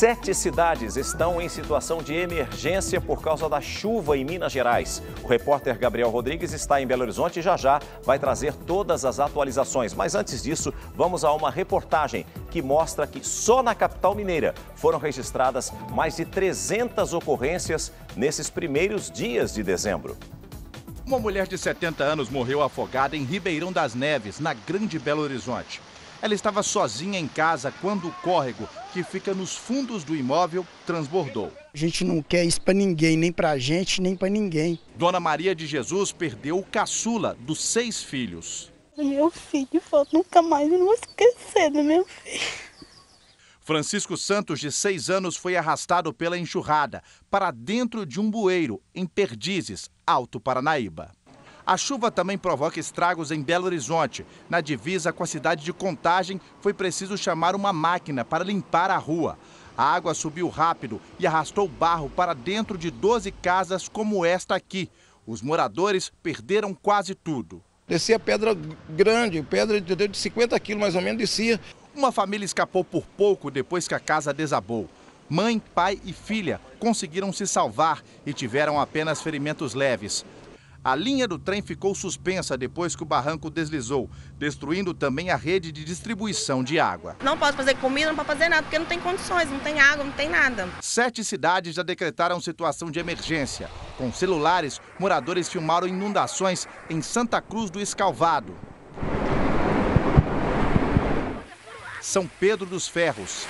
7 cidades estão em situação de emergência por causa da chuva em Minas Gerais. O repórter Gabriel Rodrigues está em Belo Horizonte e já vai trazer todas as atualizações. Mas antes disso, vamos a uma reportagem que mostra que só na capital mineira foram registradas mais de 300 ocorrências nesses primeiros dias de dezembro. Uma mulher de 70 anos morreu afogada em Ribeirão das Neves, na Grande Belo Horizonte. Ela estava sozinha em casa quando o córrego, que fica nos fundos do imóvel, transbordou. A gente não quer isso para ninguém, nem para a gente, nem para ninguém. Dona Maria de Jesus perdeu o caçula dos 6 filhos. Meu filho, nunca mais eu não vou esquecer do meu filho. Francisco Santos, de 6 anos, foi arrastado pela enxurrada para dentro de um bueiro, em Perdizes, Alto Paranaíba. A chuva também provoca estragos em Belo Horizonte. Na divisa com a cidade de Contagem, foi preciso chamar uma máquina para limpar a rua. A água subiu rápido e arrastou barro para dentro de 12 casas como esta aqui. Os moradores perderam quase tudo. Descia pedra grande, pedra de 50 quilos mais ou menos, descia. Uma família escapou por pouco depois que a casa desabou. Mãe, pai e filha conseguiram se salvar e tiveram apenas ferimentos leves. A linha do trem ficou suspensa depois que o barranco deslizou, destruindo também a rede de distribuição de água. Não posso fazer comida, não posso fazer nada, porque não tem condições, não tem água, não tem nada. 7 cidades já decretaram situação de emergência. Com celulares, moradores filmaram inundações em Santa Cruz do Escalvado, São Pedro dos Ferros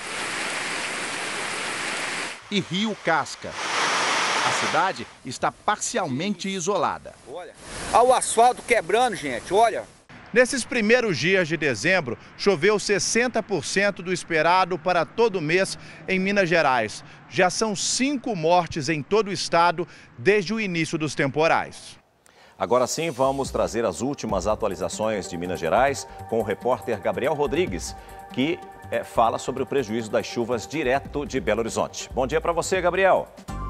e Rio Casca. A cidade está parcialmente isolada. Olha o asfalto quebrando, gente, olha. Nesses primeiros dias de dezembro, choveu 60% do esperado para todo mês em Minas Gerais. Já são 5 mortes em todo o estado desde o início dos temporais. Agora sim, vamos trazer as últimas atualizações de Minas Gerais com o repórter Gabriel Rodrigues, que fala sobre o prejuízo das chuvas direto de Belo Horizonte. Bom dia para você, Gabriel.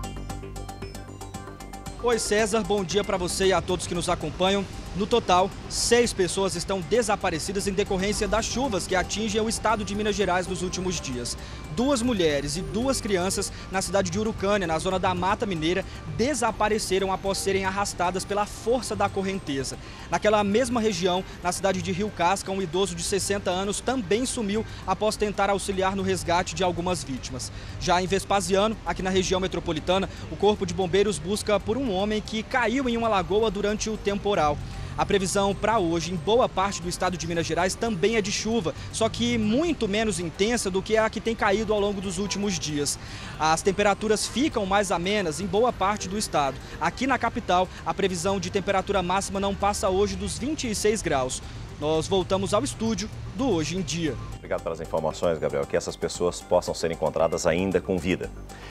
Oi César, bom dia para você e a todos que nos acompanham. No total, 6 pessoas estão desaparecidas em decorrência das chuvas que atingem o estado de Minas Gerais nos últimos dias. 2 mulheres e 2 crianças na cidade de Urucânia, na zona da Mata Mineira, desapareceram após serem arrastadas pela força da correnteza. Naquela mesma região, na cidade de Rio Casca, um idoso de 60 anos também sumiu após tentar auxiliar no resgate de algumas vítimas. Já em Vespasiano, aqui na região metropolitana, o Corpo de Bombeiros busca por um homem que caiu em uma lagoa durante o temporal. A previsão para hoje em boa parte do estado de Minas Gerais também é de chuva, só que muito menos intensa do que a que tem caído ao longo dos últimos dias. As temperaturas ficam mais amenas em boa parte do estado. Aqui na capital, a previsão de temperatura máxima não passa hoje dos 26 graus. Nós voltamos ao estúdio do Hoje em Dia. Obrigado pelas informações, Gabriel. Que essas pessoas possam ser encontradas ainda com vida.